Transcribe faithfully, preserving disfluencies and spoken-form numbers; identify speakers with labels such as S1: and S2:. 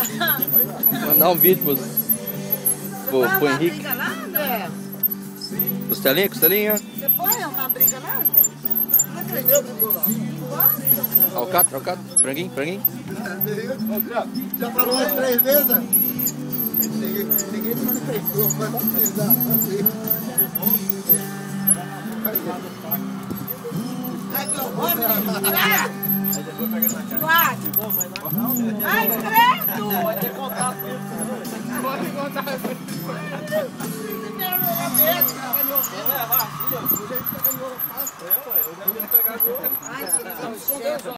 S1: Mandar um vídeo pro, pro, pro Henrique.
S2: Lá, André?
S1: Costelinha, costelinha.
S2: Você põe uma briga lá? Não acredito.
S1: Alcatra, alcatra. Franguinho, franguinho.
S3: Já falou umas três vezes? Ninguém, ninguém se manifestou. Vai precisar.
S2: Ai, que horror, menino. Quatro. Ai, credo. Pode ter contato. Pode contar. Ai, que